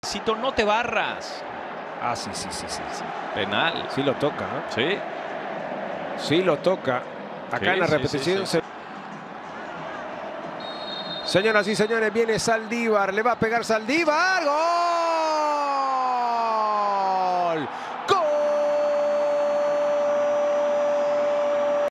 Cito, no te barras. Ah, sí. Penal. Sí lo toca, ¿no? Sí. Sí lo toca. Acá en la repetición. Señoras y señores, viene Saldívar. Le va a pegar Saldívar. ¡Gol!